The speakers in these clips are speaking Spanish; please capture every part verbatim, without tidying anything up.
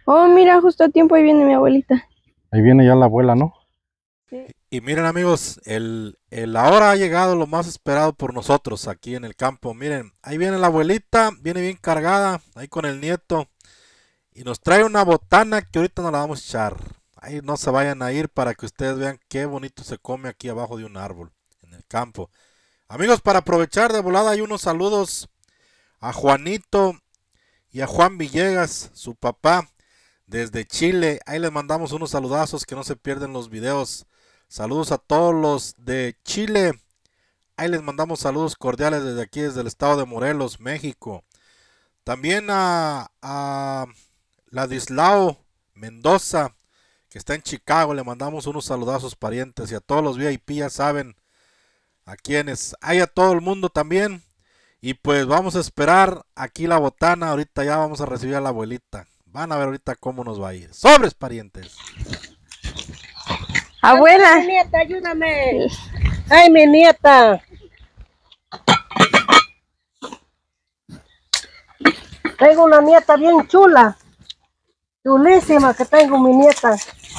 Oh, mira, justo a tiempo ahí viene mi abuelita. Ahí viene ya la abuela, ¿no? Sí. Y miren amigos, el, el ahora ha llegado lo más esperado por nosotros aquí en el campo. Miren, ahí viene la abuelita, viene bien cargada, ahí con el nieto. Y nos trae una botana que ahorita nos la vamos a echar. Ahí no se vayan a ir para que ustedes vean qué bonito se come aquí abajo de un árbol, en el campo. Amigos, para aprovechar de volada hay unos saludos a Juanito y a Juan Villegas, su papá, desde Chile. Ahí les mandamos unos saludazos que no se pierden los videos. Saludos a todos los de Chile. Ahí les mandamos saludos cordiales desde aquí, desde el estado de Morelos, México. También a, a Ladislao Mendoza, que está en Chicago. Le mandamos unos saludazos parientes. Y a todos los V I P, ya saben, a quienes hay, a todo el mundo también. Y pues vamos a esperar aquí la botana. Ahorita ya vamos a recibir a la abuelita. Van a ver ahorita cómo nos va a ir. ¡Sobres, parientes! Abuela. Mi nieta, ayúdame. Ay, mi nieta. Tengo una nieta bien chula. Chulísima que tengo mi nieta.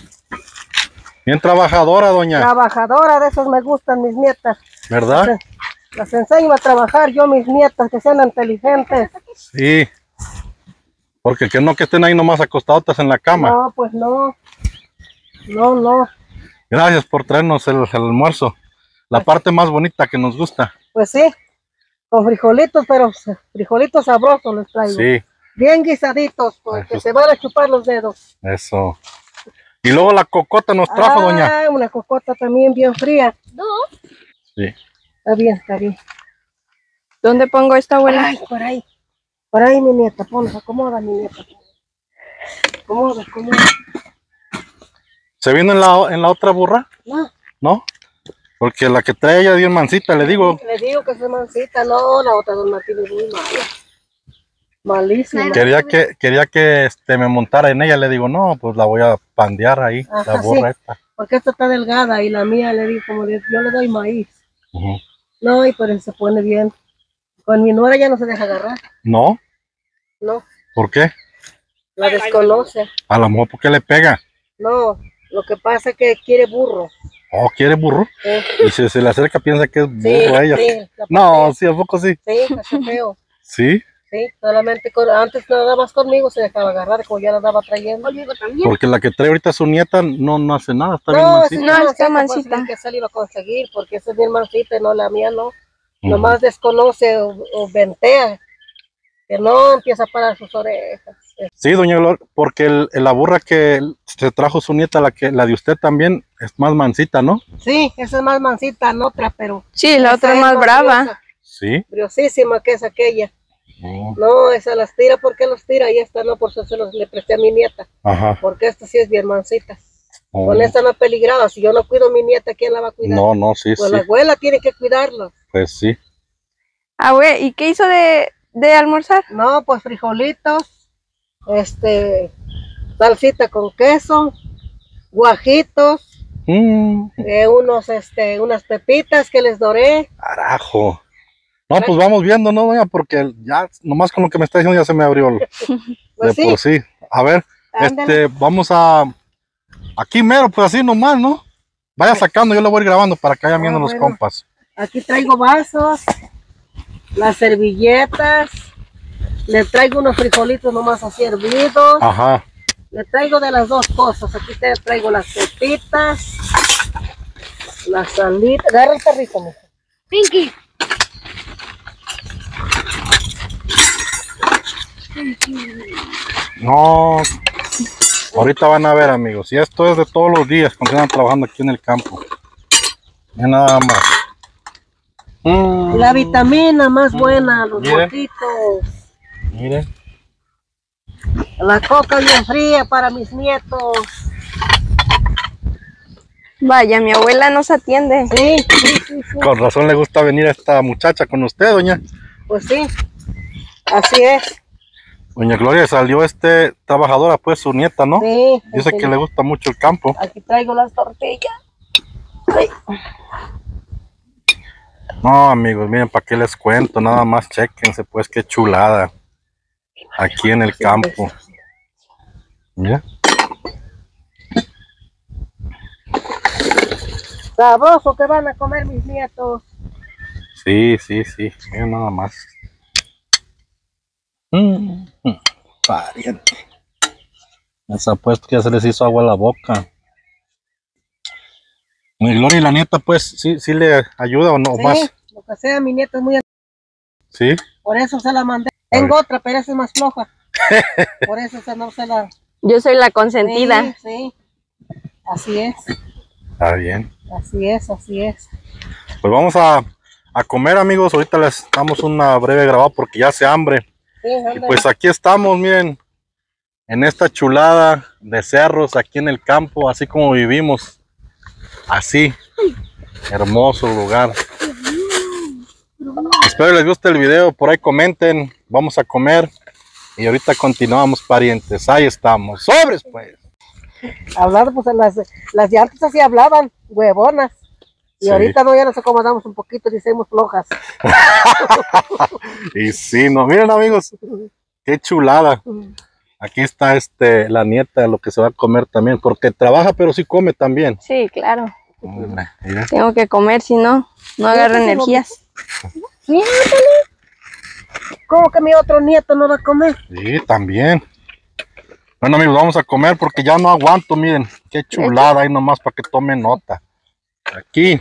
Bien trabajadora, doña. Trabajadora, de esos me gustan mis nietas. ¿Verdad? Las, las enseño a trabajar yo, mis nietas, que sean inteligentes. Sí. Porque que no que estén ahí nomás acostadotas en la cama. No, pues no. No, no. Gracias por traernos el, el almuerzo. La parte más bonita que nos gusta. Pues sí. Con frijolitos, pero frijolitos sabrosos les traigo. Sí. Bien guisaditos, porque Eso. se van a chupar los dedos. Eso. Y luego la cocota nos trajo, ah, doña. Una cocota también bien fría. No. Sí. Está bien, está bien. ¿Dónde pongo esta abuela? Ay, por ahí. Por ahí, mi nieta. Ponlos, acomoda, mi nieta. Acomoda, acomoda. ¿Se vino en la, en la otra burra? No. ¿No? Porque la que trae ella es bien mansita, le digo. Le digo que es mansita. No, la otra don Martín es muy mala. Malísima. Quería que, quería que este, me montara en ella, le digo, no, pues la voy a pandear ahí, Ajá, la burra sí. esta. Porque esta está delgada y la mía le digo, como le, yo le doy maíz. Uh-huh. No, y por eso se pone bien. Con mi nuera ya no se deja agarrar. ¿No? No. ¿Por qué? La desconoce. A la mujer, ¿por qué le pega? No, lo que pasa es que quiere burro. Oh, ¿quiere burro? Sí. Y si se le acerca piensa que es burro Sí, a ella. sí, No, sí, ¿a poco sí? Sí, hace feo. ¿Sí? Sí, solamente con, antes nada más conmigo se dejaba agarrar, como ya la andaba trayendo. Conmigo también. Porque la que trae ahorita su nieta no, no hace nada, está No, bien mansita. No, está mansita. mansita. Pues, hay que salir a conseguir, porque esa es bien mansita y no la mía, no. Uh-huh. Nomás desconoce o, o ventea, que no empieza a parar sus orejas. Sí, doña Gloria, porque el, la burra que se trajo su nieta, la que la de usted también, es más mansita, ¿no? Sí, esa es más mansita, no otra, pero... Sí, la otra es más brava. Briosa, Sí. briosísima que es aquella. Oh. No, esa las tira, ¿por qué los tira? Y esta no, por eso se los le presté a mi nieta. Ajá. Porque esta sí es bien mansita. Oh. Con esta no peligraba. Si yo no cuido a mi nieta, ¿quién la va a cuidar? No, no, sí, Pues sí. la abuela tiene que cuidarlo. Pues sí. Abuela, ¿y qué hizo de, de almorzar? No, pues frijolitos, este, salsita con queso, guajitos, Mm. eh, unos, este, unas pepitas que les doré. Carajo. No, pues vamos viendo, ¿no, doña? Porque ya, nomás con lo que me está diciendo ya se me abrió el, Pues de sí, por sí. A ver, ándale. este, vamos a... Aquí mero, pues así nomás, ¿no? Vaya sacando, yo lo voy a ir grabando para que vayan Ah, viendo los bueno. compas. Aquí traigo vasos, las servilletas, le traigo unos frijolitos nomás así hervidos, Ajá. le traigo de las dos cosas. Aquí te traigo las pepitas, la salita. Agarra el perrito, mijo. Pinky. No, ahorita van a ver, amigos. Y esto es de todos los días cuando están trabajando aquí en el campo. Mira nada más. Mm. La vitamina más buena, los Mire. mojitos. Mire. La coca bien fría para mis nietos. Vaya, mi abuela nos atiende. Sí, sí, sí, sí. Con razón le gusta venir a esta muchacha con usted, doña. Pues sí, así es. Doña Gloria salió este trabajadora, pues su nieta, ¿no? Sí. Dice sí. que le gusta mucho el campo. Aquí traigo las tortillas. Ay. No, amigos, miren, ¿para qué les cuento? Nada más chéquense, pues, qué chulada. Aquí en el campo. Mira. Sabroso que van a comer mis nietos. Sí, sí, sí. Mira nada más. Mm, mm, pariente. Les apuesto que ya se les hizo agua a la boca. Mi Gloria y la nieta, pues, sí, sí le ayuda o no Sí, más. lo que sea, mi nieto es muy... Sí. Por eso se la mandé. Tengo otra, pero esa es más floja. Por eso se no se la... Yo soy la consentida. Sí, sí. Así es. Está bien. Así es, así es. Pues vamos a, a comer, amigos. Ahorita les damos una breve grabada porque ya hace hambre. Sí, Y pues aquí estamos, miren, en esta chulada de cerros aquí en el campo, así como vivimos. Así, hermoso lugar. Espero les guste el video, por ahí comenten, vamos a comer y ahorita continuamos, parientes. Ahí estamos, sobres pues. Hablar, pues las, las de antes así hablaban, huevonas. Y Sí. ahorita no, ya nos acomodamos un poquito, decimos flojas. Y sí, no, miren amigos, qué chulada. Aquí está este la nieta de lo que se va a comer también, porque trabaja pero sí come también. Sí, claro. Hombre, mira. Tengo que comer, si no, no agarro energías. Sí, ¿cómo que mi otro nieto no va a comer? Sí, también. Bueno amigos, vamos a comer porque ya no aguanto, miren, qué chulada ahí nomás para que tomen nota. Aquí,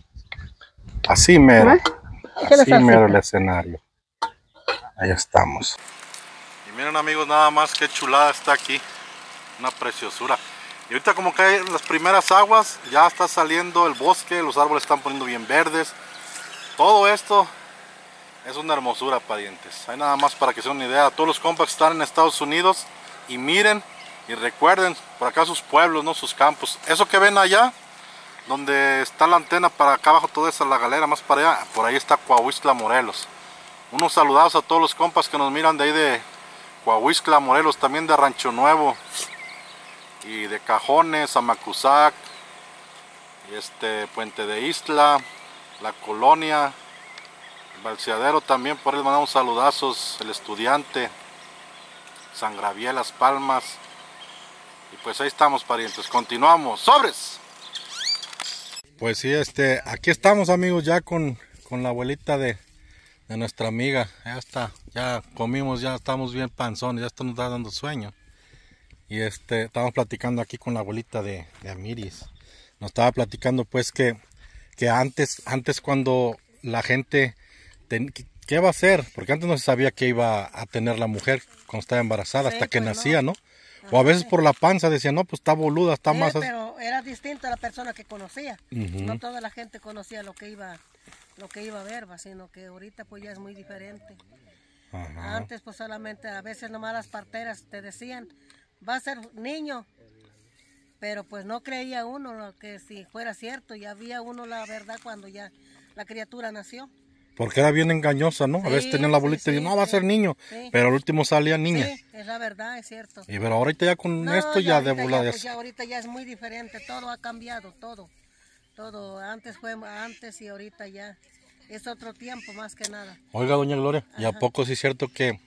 así mero, Échale así mero el salsita. escenario. Ahí estamos. Y miren amigos, nada más qué chulada está aquí, una preciosura. Y ahorita como caen las primeras aguas, ya está saliendo el bosque, los árboles están poniendo bien verdes. Todo esto es una hermosura, parientes. Hay nada más para que se den una idea. Todos los compas que están en Estados Unidos y miren y recuerden por acá sus pueblos, no sus campos. Eso que ven allá, donde está la antena para acá abajo, toda esa la galera más para allá, por ahí está Coahuistla, Morelos. Unos saludados a todos los compas que nos miran de ahí de Coahuistla, Morelos, también de Rancho Nuevo y de Cajones, Amacuzac, y este Puente de Isla, La Colonia, Balseadero también, por ahí mandamos saludazos, El Estudiante, San Gabriel, Las Palmas. Y pues ahí estamos, parientes, continuamos, ¡sobres! Pues sí, este, aquí estamos amigos ya con, con la abuelita de, de nuestra amiga. Ya está, ya comimos, ya estamos bien panzones, ya esto nos está dando sueño. Y este, estamos platicando aquí con la abuelita de, de Amiris. Nos estaba platicando pues que, que antes, antes cuando la gente, ten, ¿qué va a hacer? Porque antes no se sabía que iba a tener la mujer cuando estaba embarazada, Sí, hasta que pues nacía, no. ¿no? O a veces por la panza decían, no, pues está boluda, está Sí, más... pero era distinta a la persona que conocía. Ujú. No toda la gente conocía lo que iba, lo que iba a ver, ¿va? Sino que ahorita pues ya es muy diferente. Ajá. Antes pues solamente a veces nomás las parteras te decían, va a ser niño, pero pues no creía uno lo que si fuera cierto, y había uno la verdad cuando ya la criatura nació. Porque era bien engañosa, ¿no? A veces Sí, tenían la sí, bolita y sí, no, va a sí. ser niño, Sí. pero al último salía niña. Sí, es la verdad, es cierto. Y pero ahorita ya con No, esto ya de ahorita volada ya, es- pues, ya ahorita ya es muy diferente, todo ha cambiado, todo, todo, antes fue antes y ahorita ya es otro tiempo más que nada. Oiga, doña Gloria, ¿y a poco sí es cierto que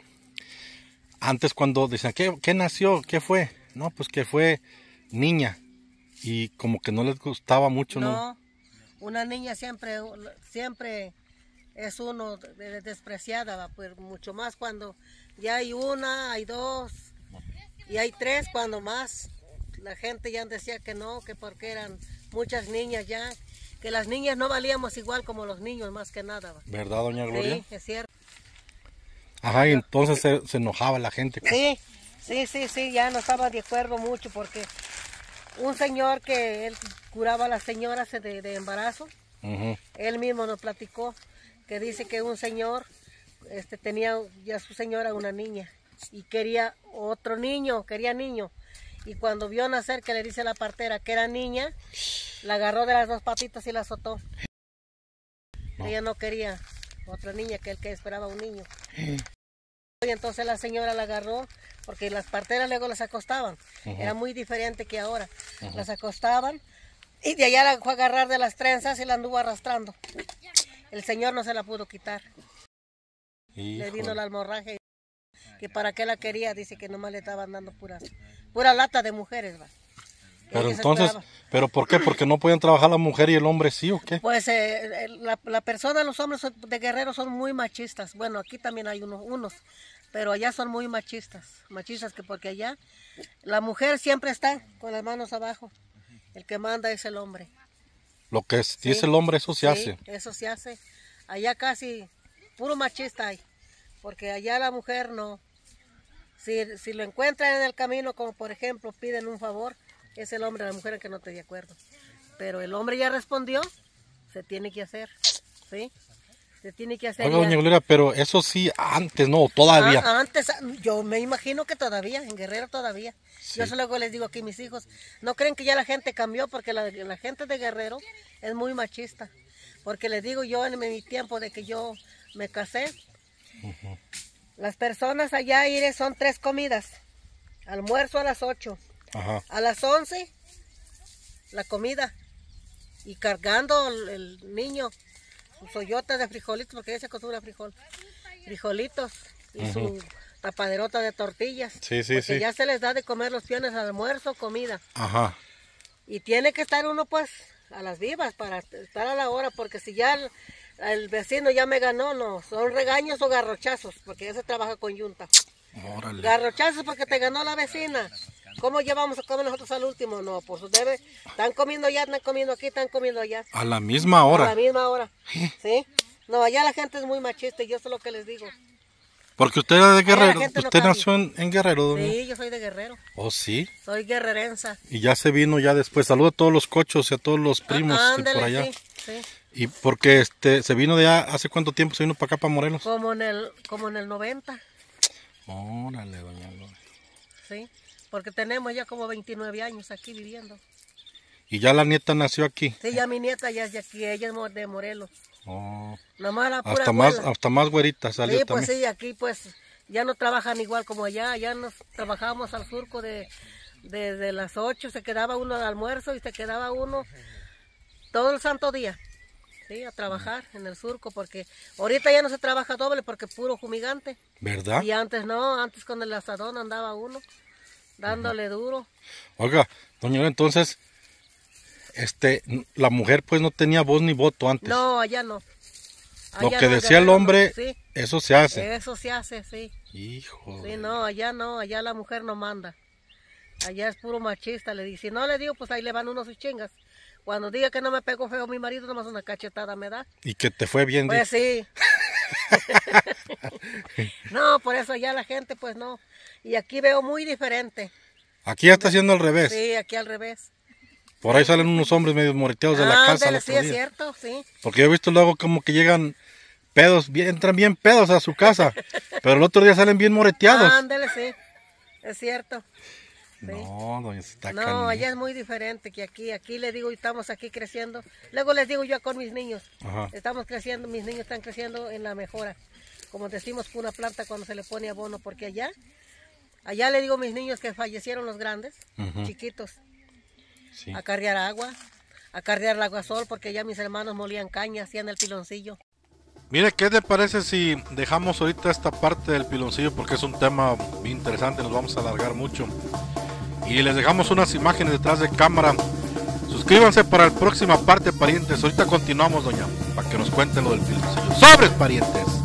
antes cuando decían, ¿qué, qué nació? ¿Qué fue? No, pues que fue niña. Y como que no les gustaba mucho, ¿no? No, una niña siempre, siempre es uno de- despreciada, va, pues mucho más cuando ya hay una, hay dos y hay tres cuando más. La gente ya decía que no, que porque eran muchas niñas ya, que las niñas no valíamos igual como los niños más que nada. Va. ¿Verdad, doña Gloria? Sí, es cierto. Ajá, y entonces se, se enojaba la gente. Sí, sí, sí, sí, ya no estaba de acuerdo mucho porque un señor que él curaba a las señoras de, de embarazo, Ujú. él mismo nos platicó que dice que un señor este, tenía ya su señora una niña y quería otro niño, quería niño. Y cuando vio nacer que le dice a la partera que era niña, la agarró de las dos patitas y la azotó. No. Ella no quería otra niña que el que esperaba un niño. Y entonces la señora la agarró, porque las parteras luego las acostaban. Ujú. Era muy diferente que ahora. Las acostaban y de allá la fue a agarrar de las trenzas y la anduvo arrastrando. El señor no se la pudo quitar. Le vino Híjole. la hemorragia. que para qué la quería, dice que nomás le estaban dando puras, pura lata de mujeres, va. Pero entonces, ¿pero por qué? ¿Porque no pueden trabajar la mujer y el hombre sí o qué? Pues eh, la, la persona, los hombres de Guerrero son muy machistas. Bueno, aquí también hay unos, unos, pero allá son muy machistas. Machistas que porque allá la mujer siempre está con las manos abajo. El que manda es el hombre. Lo que Sí, dice el hombre, eso se sí, hace. Eso se hace. Allá casi puro machista hay, porque allá la mujer no. Si, si lo encuentran en el camino, como por ejemplo piden un favor, es el hombre, la mujer el que no está de acuerdo. Pero el hombre ya respondió, se tiene que hacer, ¿sí? Se tiene que hacer. Oiga, ya. doña Gloria, pero eso sí, antes no, todavía. Ah, antes, yo me imagino que todavía, en Guerrero todavía. Sí. Yo solo les digo aquí a mis hijos, no creen que ya la gente cambió, porque la, la gente de Guerrero es muy machista. Porque les digo yo en mi tiempo de que yo me casé, uh-huh. Las personas allá, iré, son tres comidas. Almuerzo a las ocho. Ajá. A las once, la comida. Y cargando el, el niño su soyota de frijolitos, porque ella se acostumbra a frijol. Frijolitos y uh-huh. Su tapaderota de tortillas. Sí, sí, porque sí. ya se les da de comer los piones al almuerzo, comida. Ajá. Y tiene que estar uno pues a las vivas para estar a la hora, porque si ya el, el vecino ya me ganó, no, son regaños o garrochazos, porque ya se trabaja con yunta. Órale. Garrochazos porque te ganó la vecina. ¿Cómo llevamos a comer nosotros al último? No, por su debe. Están comiendo allá, están comiendo aquí, están comiendo allá. A la misma hora. A la misma hora. ¿Sí? No, allá la gente es muy machista y yo sé lo que les digo. Porque usted era de Guerrero. ¿Usted no nació en, en Guerrero, doña? Sí, yo soy de Guerrero. ¿Oh, sí? Soy guerrerensa. Y ya se vino ya después. Saludo a todos los cochos y a todos los primos ah, de ándale, por allá. Sí, sí. Y porque este se vino de allá, ¿hace cuánto tiempo se vino para acá, para Morelos? Como en el, como en el noventa. Órale, doña Gloria. Sí, porque tenemos ya como veintinueve años aquí viviendo. ¿Y ya la nieta nació aquí? Sí, ya mi nieta ya es de aquí, ella es de Morelos. Oh. Nomás la pura hasta más, abuela. hasta más güerita salió sí, también. Pues sí, aquí pues ya no trabajan igual como allá, allá nos trabajábamos al surco de desde las ocho, se quedaba uno de almuerzo y se quedaba uno todo el santo día. Sí, a trabajar en el surco, porque ahorita ya no se trabaja doble porque puro fumigante. ¿Verdad? Y antes no, antes con el asadón andaba uno dándole uh-huh. duro. Oiga, doña, entonces, este, la mujer pues no tenía voz ni voto antes. No, allá no. Lo allá que no, decía el hombre, no, sí. Eso se hace. Eso se hace, sí. Hijo. Sí, no, allá no, allá la mujer no manda. Allá es puro machista, le dice. Si no le digo, pues ahí le van unos sus chingas. Cuando diga que no me pegó feo mi marido, nomás una cachetada me da. Y que te fue bien. Pues sí. No, por eso ya la gente, pues no. Y aquí veo muy diferente. Aquí ya está haciendo al revés. Sí, aquí al revés. Por ahí salen unos hombres medio moreteados de la ah, casa. Ándale, sí, es cierto, sí. Porque yo he visto luego como que llegan pedos, bien, entran bien pedos a su casa. Pero el otro día salen bien moreteados. Ándale, sí. Es cierto. Sí. No, doña, está No, canija. allá es muy diferente que aquí. Aquí les digo, estamos aquí creciendo. Luego les digo yo con mis niños. Ajá. Estamos creciendo, mis niños están creciendo en la mejora. Como decimos, una planta cuando se le pone abono. Porque allá, allá le digo a mis niños que fallecieron los grandes, uh-huh. chiquitos, sí. a carrear agua, a carrear el aguasol, porque allá mis hermanos molían caña, hacían el piloncillo. Mire, ¿qué te parece si dejamos ahorita esta parte del piloncillo? Porque es un tema bien interesante, nos vamos a alargar mucho. Y les dejamos unas imágenes detrás de cámara. Suscríbanse para la próxima parte, parientes. Ahorita continuamos, doña, para que nos cuenten lo del piloncillo. ¡Sobres, parientes!